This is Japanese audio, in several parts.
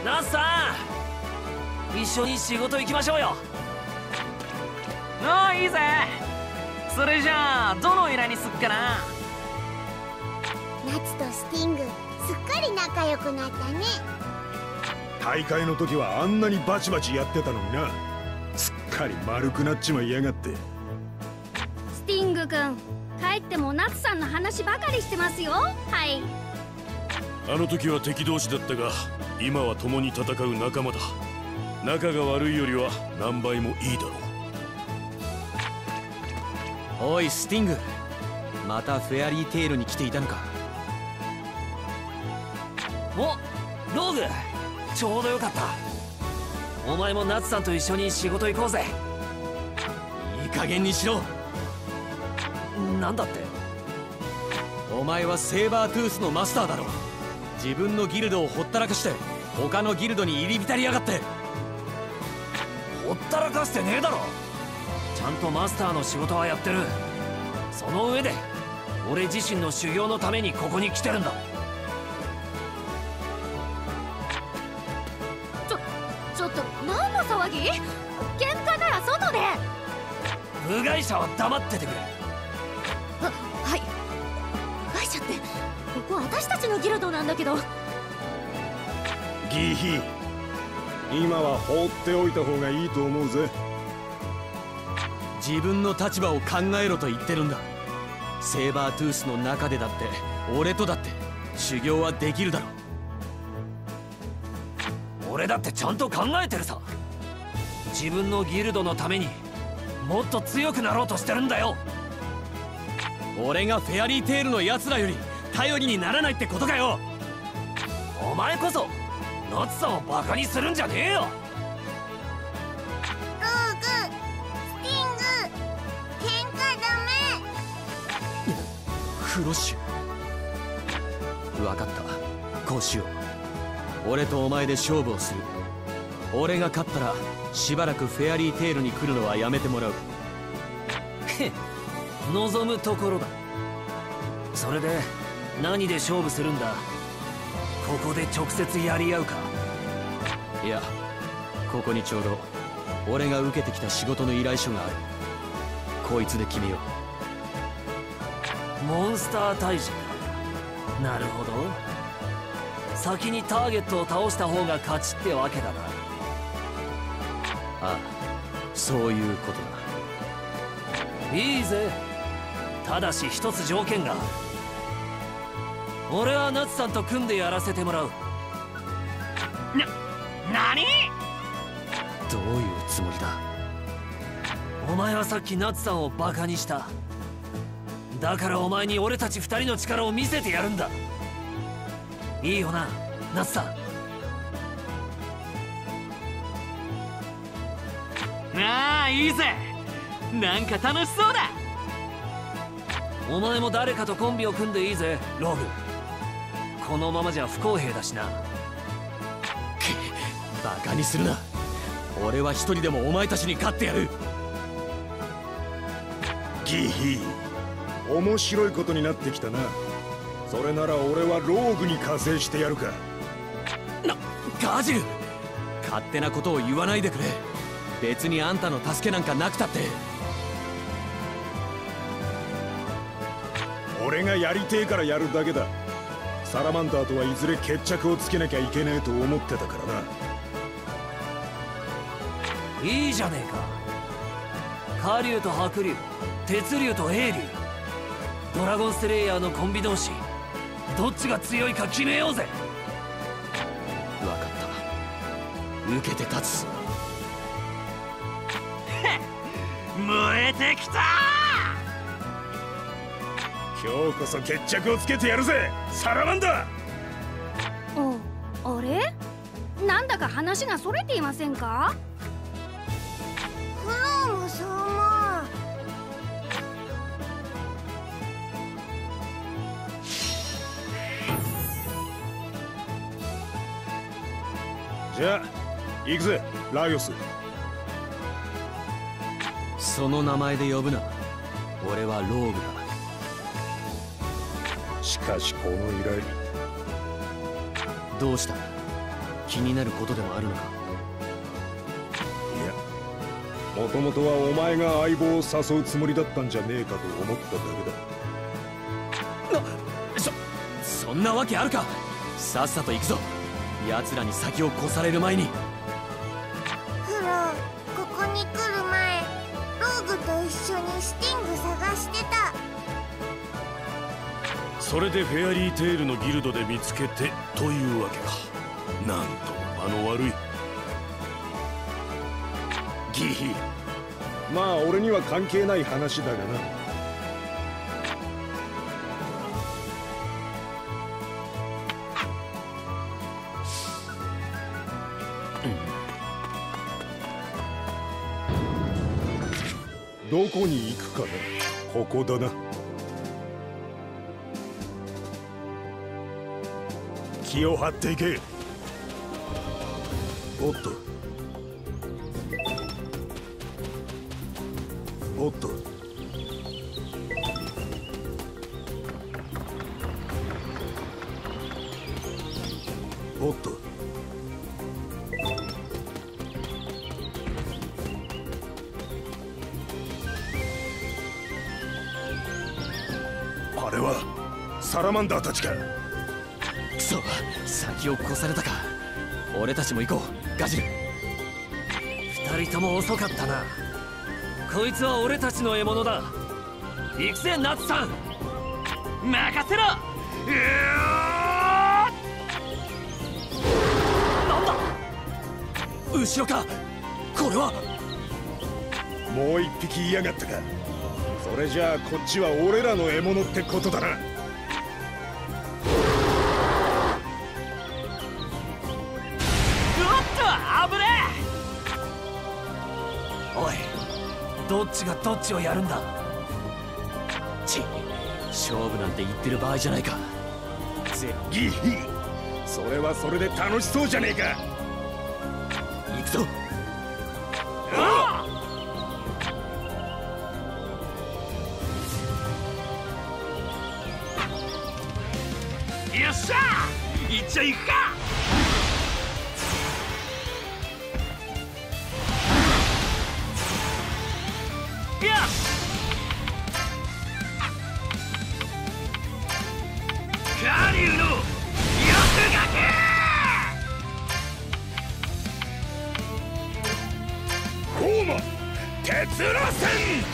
ナスさん、一緒に仕事行きましょうよ。 おいいぜ。それじゃあどの依頼にすっかな。 ナツとスティングすっかり仲良くなったね。 大会の時はあんなにバチバチやってたのにな。すっかり丸くなっちまいやがって。 スティング君、帰ってもナツさんの話ばかりしてますよ。はい。 あの時は敵同士だったが、今は共に戦う仲間だ。仲が悪いよりは何倍もいいだろう。おいスティング、またフェアリーテイルに来ていたのか。 お、ローグ、ちょうどよかった。お前もナツさんと一緒に仕事行こうぜ。 いい加減にしろ。 なんだって。 お前はセーバートゥースのマスターだろ。自分のギルドをほったらかして他のギルドに入り浸りやがって。 ほったらかしてねえだろ。ちゃんとマスターの仕事はやってる。その上で俺自身の修行のためにここに来てるんだ。 ちょっと何の騒ぎ？喧嘩なら外で。 部外者は黙っててくれ。 はい。部外者ってここ私たちのギルドなんだけど。 ギヒ、今は放っておいた方がいいと思うぜ。 自分の立場を考えろと言ってるんだ。セーバートゥースの中でだって俺とだって修行はできるだろ。 俺だってちゃんと考えてるさ。自分のギルドのためにもっと強くなろうとしてるんだよ。 俺がフェアリーテールの奴らより頼りにならないってことかよ。 お前こそナツさんをバカにするんじゃねえよ。 ローグ、スティング、喧嘩ダメ。 フロッシュ、分かった。こうしよう。俺とお前で勝負をする。俺が勝ったらしばらくフェアリーテールに来るのはやめてもらう。 へっ、望むところだ。それで何で勝負するんだ。ここで直接やり合うか。 いや、ここにちょうど俺が受けてきた仕事の依頼書がある。こいつで決めよう。モンスター退治か。なるほど。先にターゲットを倒した方が勝ちってわけだな。 ああ、そういうことだ。いいぜ。ただし一つ条件がある。俺はナツさんと組んでやらせてもらう。 何？ どういうつもりだ。 お前はさっきナツさんをバカにした。だからお前に俺たち二人の力を見せてやるんだ。いいよな、ナツさん。 ああ、いいぜ。なんか楽しそうだ。 お前も誰かとコンビを組んでいいぜ、ローグ。このままじゃ不公平だしな。 バカにするな。俺は一人でもお前たちに勝ってやる。 ギヒ、面白いことになってきたな。それなら俺はローグに加勢してやるか。 ガジル、勝手なことを言わないでくれ。別にあんたの助けなんかなくたって。 俺がやりてえからやるだけだ。サラマンダーとはいずれ決着をつけなきゃいけねえと思ってたからな。 いいじゃねえか。火竜と白竜、鉄竜と英竜、ドラゴンスレイヤーのコンビ同士、どっちが強いか決めようぜ。 分かった。受けて立つ。 燃えてきた。 今日こそ決着をつけてやるぜ、サラマンダー。あれ？なんだか話がそれていませんか？ クロム様。 じゃあ行くぜ、ライオス。 その名前で呼ぶな。俺はローグだ。 しかしこの依頼。 どうした？ 気になることでもあるのか？ いや、もともとはお前が相棒を誘うつもりだったんじゃねえかと思っただけだ。 そんなわけあるか。さっさと行くぞ。奴らに先を越される前に。 フロー、ここに来る前、ローグと一緒にスティング探してた。 それでフェアリーテールのギルドで見つけてというわけか。なんとも間の悪い。ギヒ。 まあ俺には関係ない話だがな。どこに行くかな。ここだな。気を張っていけ。おっとおっと。おっと。あれはサラマンダーたちか。 くそ、先を越されたか。俺たちも行こう、ガジル。 二人とも遅かったな。こいつは俺たちの獲物だ。行くぜ、ナツさん。 任せろ。 なんだ。 後ろか。これはもう一匹いやがったか。それじゃあこっちは俺らの獲物ってことだな。 おい、どっちがどっちをやるんだ。 勝負なんて言ってる場合じゃないか。 ギヒ、それはそれで楽しそうじゃねえか。 行くぞ。 よっしゃー、行っちゃいくか。よし、カリュウの欲がけ。 ゴーマ鉄路線。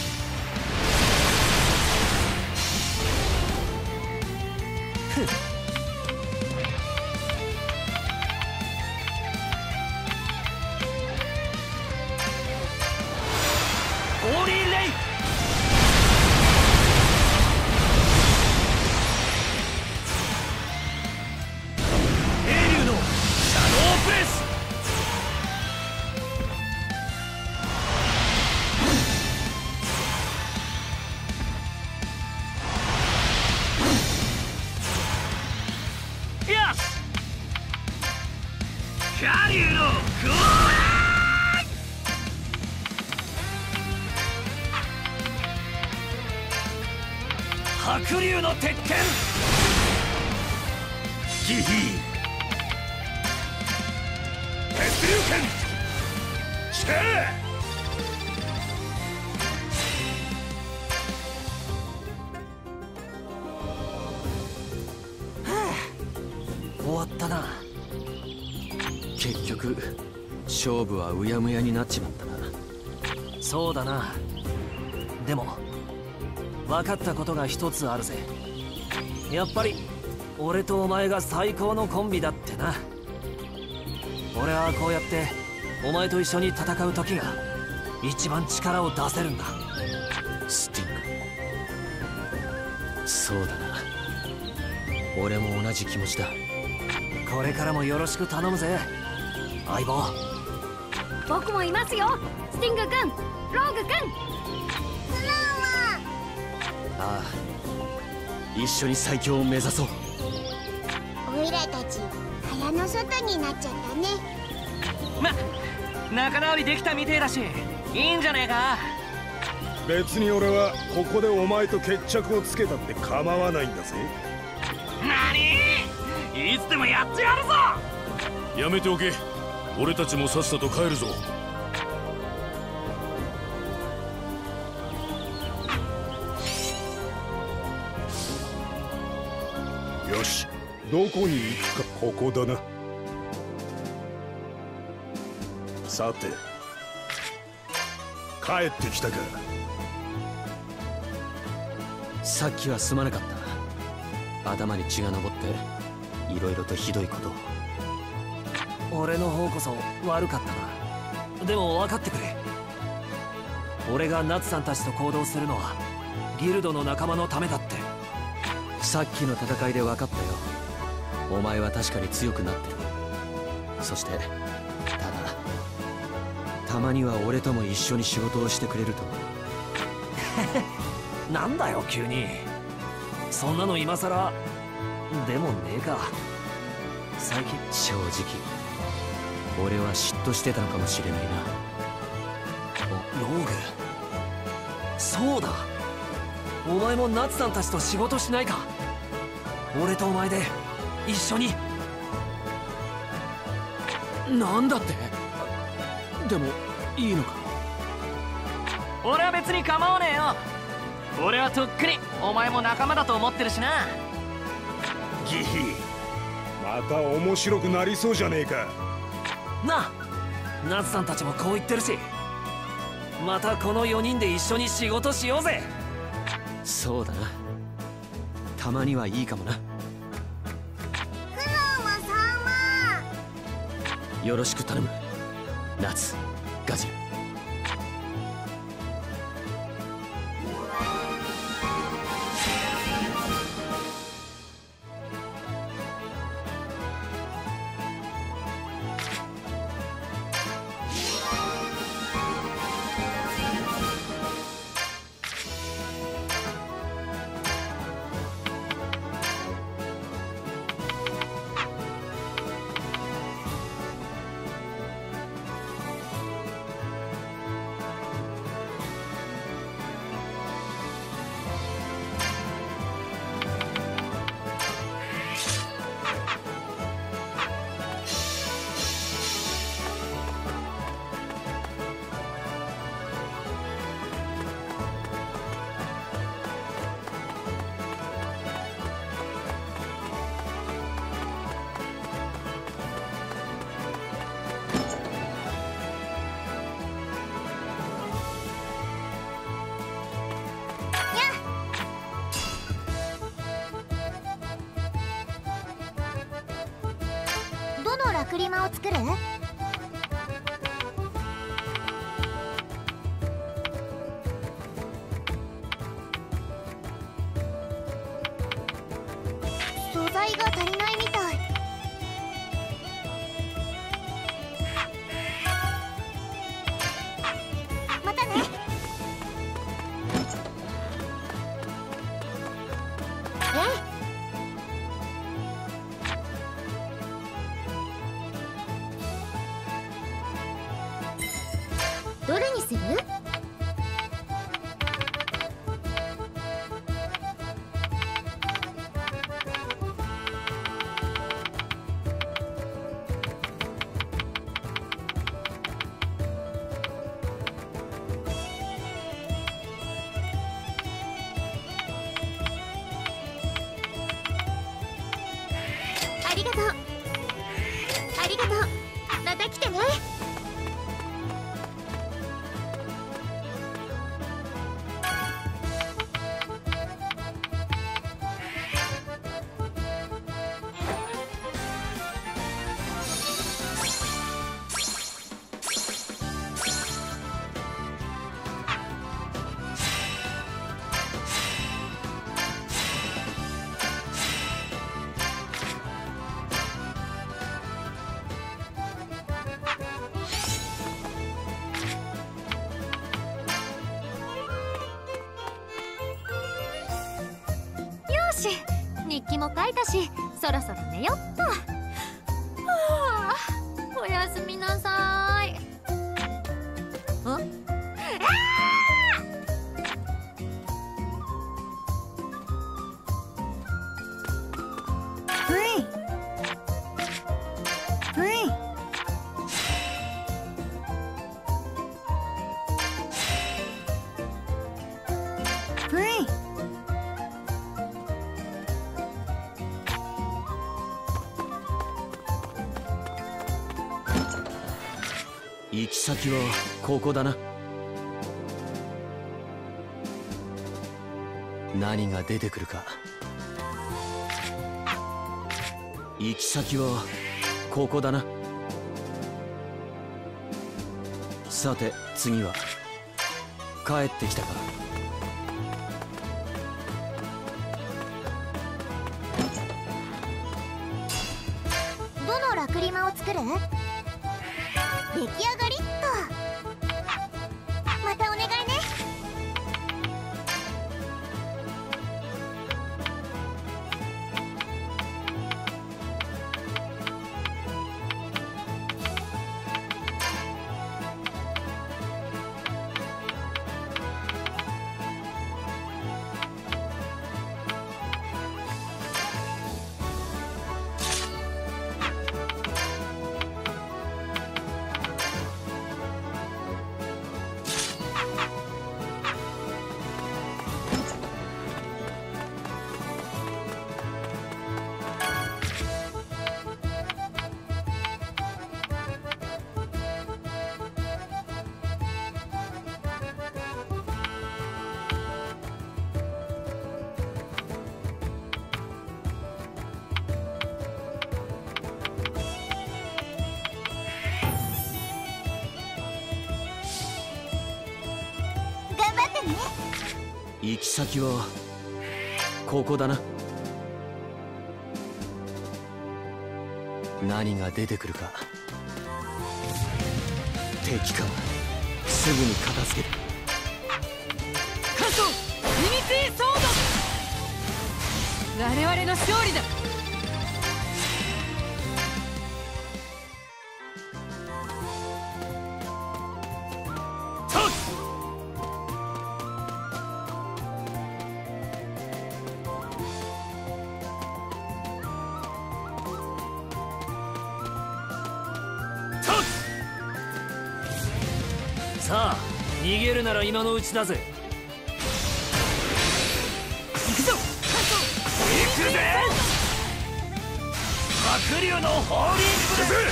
オーリーレイ。英竜のシャドウプレス。 よし、カリュウのゴー。 白竜の鉄拳。 ギヒ、鉄流拳。しか終わったな。 結局勝負はうやむやになっちまったな。 そうだな。でも分かったことが一つあるぜ。やっぱり俺とお前が最高のコンビだってな。俺はこうやってお前と一緒に戦う時が一番力を出せるんだ。 スティング、そうだな。俺も同じ気持ちだ。 これからもよろしく頼むぜ、相棒。 僕もいますよ、スティング君、ローグ君。 ああ、一緒に最強を目指そう。 おいらたち蚊帳の外になっちゃったね。 仲直りできたみてえだし、いいんじゃねえか。 別に俺はここでお前と決着をつけたって構わないんだぜ。 なに、いつでもやってやるぞ。 やめておけ。俺たちもさっさと帰るぞ。 よし、どこに行くか。ここだな。さて、帰ってきたか。 さっきはすまなかった。頭に血が上っていろいろとひどいことを。 俺の方こそ悪かったな。でも分かってくれ。俺がナツさんたちと行動するのはギルドの仲間のためだって。 さっきの戦いで分かったよ。お前は確かに強くなってる。そしてただたまには俺とも一緒に仕事をしてくれると。 なんだよ急に。そんなの今さらでもねえか。最近正直俺は嫉妬してたのかもしれないな。 ローグ、そうだ。お前もナツさんたちと仕事しないか。俺とお前で一緒に。 なんだって。でもいいのか。 俺は別に構わねえよ。俺はとっくにお前も仲間だと思ってるしな。 ギヒ、また面白くなりそうじゃねえか。 なあ、ナツさんたちもこう言ってるし、またこの4人で一緒に仕事しようぜ。 そうだな、たまにはいいかもな。 クロム様、 よろしく頼む、ナツ、ガジル。 どのラクリマを作る？素材が足りないみたい。またね。どれにする？ありがとう。ありがとう。また来てね。日記も書いたし、そろそろ寝よっと。はあ、おやすみなさい。ふいふい。 行き先はここだな。何が出てくるか。行き先はここだな。さて次は帰ってきたか。 どのラクリマを作る？出来上がりっと。またお願いね。 行き先はここだな。何が出てくるか。敵か。すぐに片付ける。 カソユニティソード。我々の勝利だ。 さあ逃げるなら今のうちだぜ。 行くぞ。 行くぜ。白龍のホーリーブレ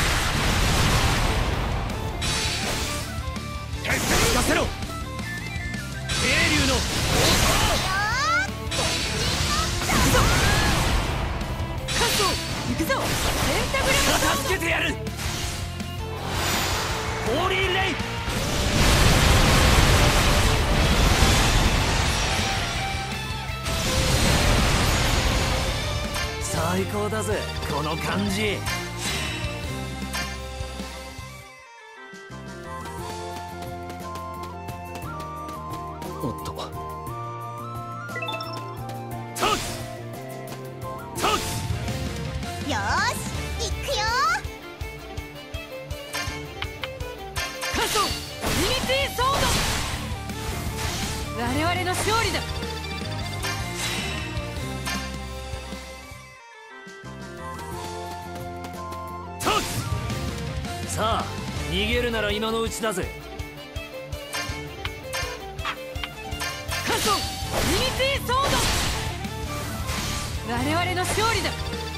ス。聞かせろ。渓流のカソ行くぞ。ペンタグラム助けてやる。ホーリーレイ。最高だぜこの感じ。 おっと。 よーし、行くよ。 カソユニティソード。我々の勝利だ。 さあ逃げるなら今のうちだぜ。 カソユニティソード。我々の勝利だ。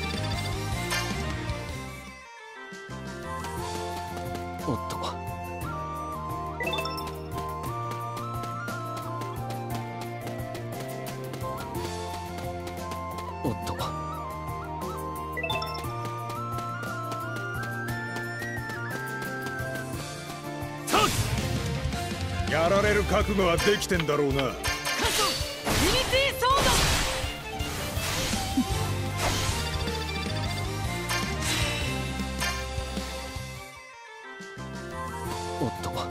おっと。おっと。 やられる覚悟はできてんだろうな。 カソユニティソーおっと。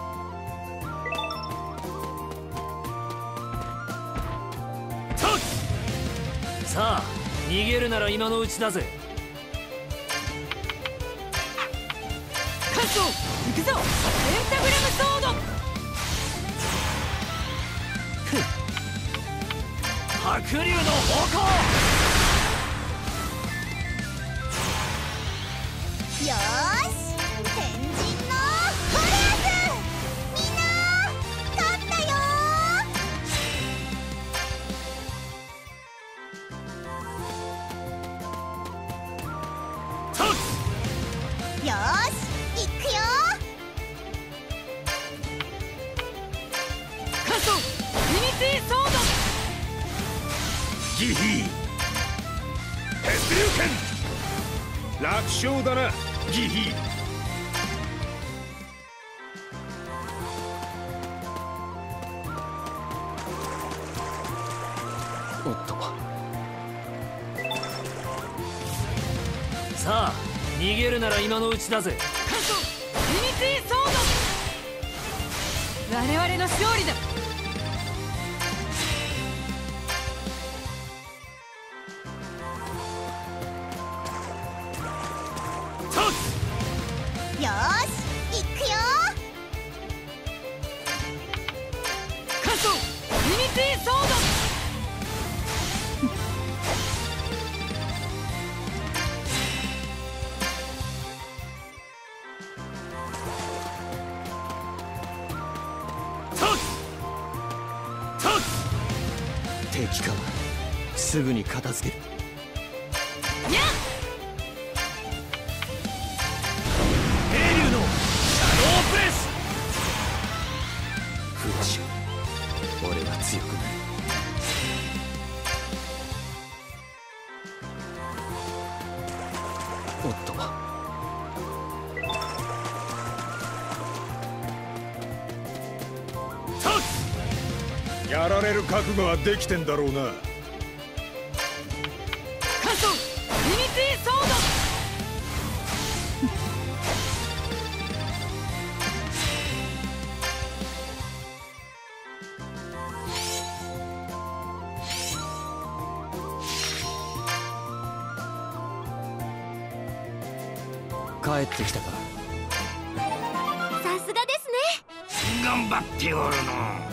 さあ逃げるなら今のうちだぜ。 カソ行くぞ。ペンタグラムソード。 白龍の矛。 よーし、天神のホレアス。みんな勝ったよー。よーし、行くよ。 ギヒー鉄流拳楽勝だなギヒー。 おっと。さあ逃げるなら今のうちだぜ。 カソユニティソード。我々の勝利だ。 よーし行くよカソユニティソード。 敵かすぐに片付ける。 やっ英竜のシャドウプレス。 フラッシュ俺は強くなる。おっとやられる覚悟はできてんだろうな。 カソユニティソー帰ってきたか。 さすがですね。 頑張っておるの。